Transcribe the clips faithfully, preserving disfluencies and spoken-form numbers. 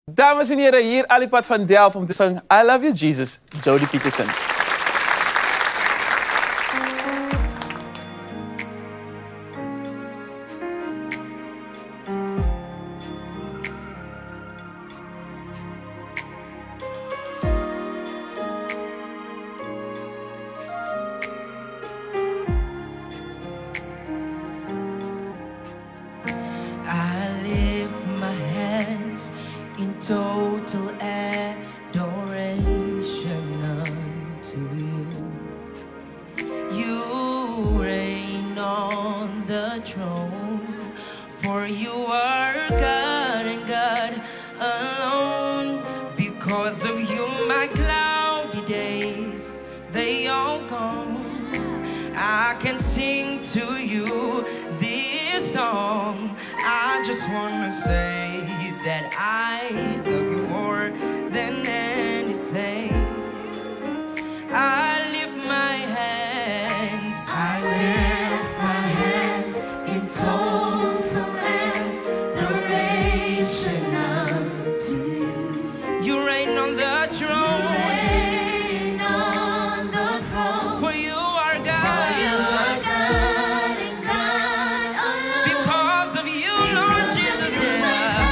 Dames en heren, hier Alipad van Delft om te zingen I Love You Jesus, Jody Peterson. In total adoration unto you. You reign on the throne, for you are God and God alone. Because of you my cloudy days, they all gone. I can sing to you this song. I just wanna say that I love you more than anything. I lift my hands, I lift my hands in total adoration unto you. You reign on the throne, you reign on the throne. For you are God, for you are God and God alone. Because of you, Lord Jesus, yeah.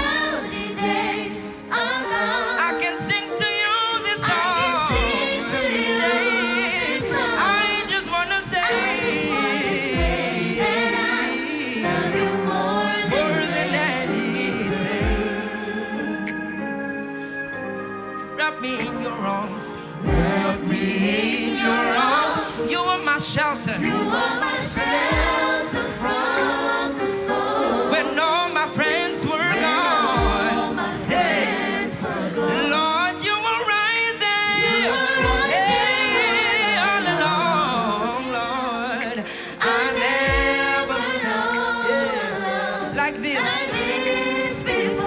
Wrap me in your arms, wrap me in your arms. You are my shelter, you are my shelter from the storm. When all my friends were when gone, all my friends hey. were gone. Lord, you were right there, you were right hey, there all along, Lord. I, I never known yeah. love like this, like this before.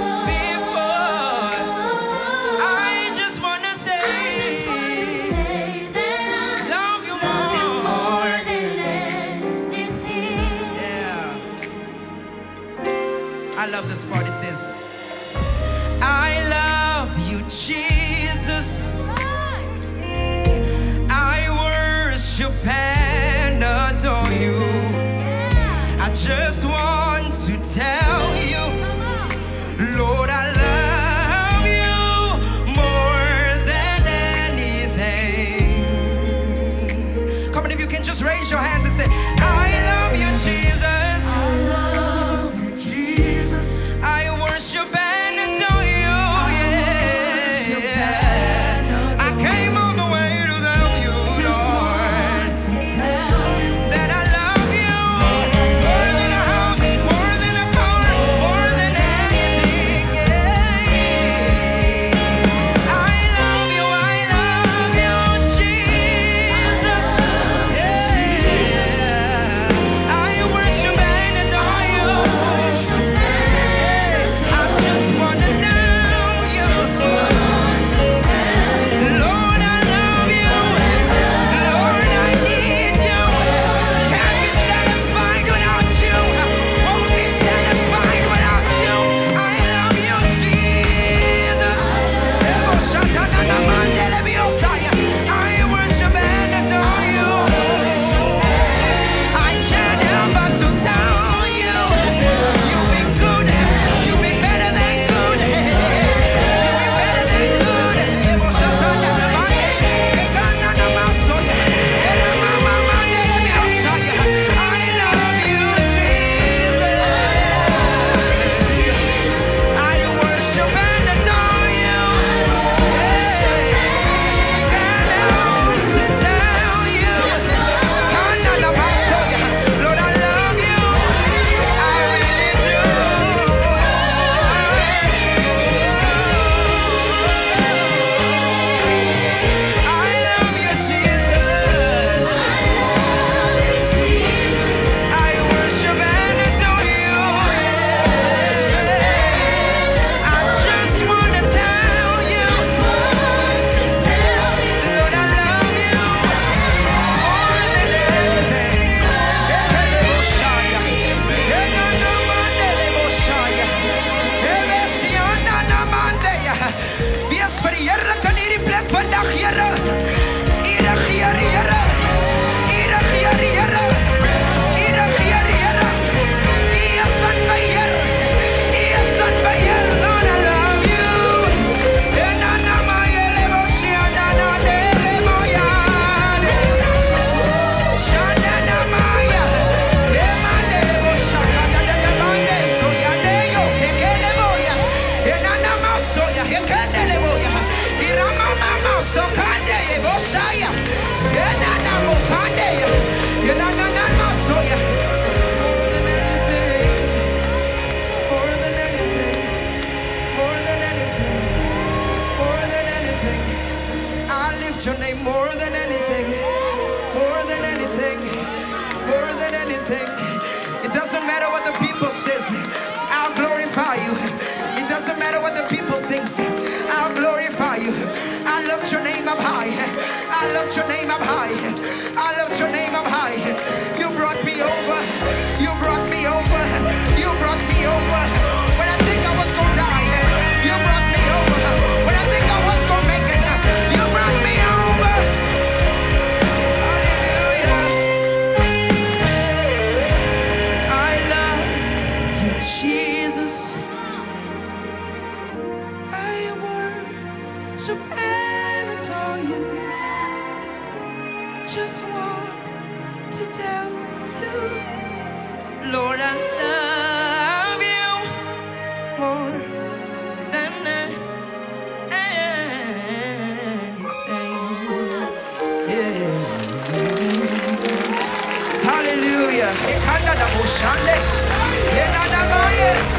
More than anything, more than anything, more than anything, I lift your name more than anything, more than anything, more than anything. It doesn't matter what the people says, I'll glorify you. It doesn't matter what the people think, I'll glorify you. I lift your name up high. I lift your name up high. I lift your name up high. You brought me over. You brought me over. You brought me over. When I think I was gonna die, you brought me over. When I think I was gonna make it, you brought me over. Hallelujah. I love you, Jesus. I worship and adore you. Just want to tell you, Lord, I love you more than anything. Yeah. Hallelujah.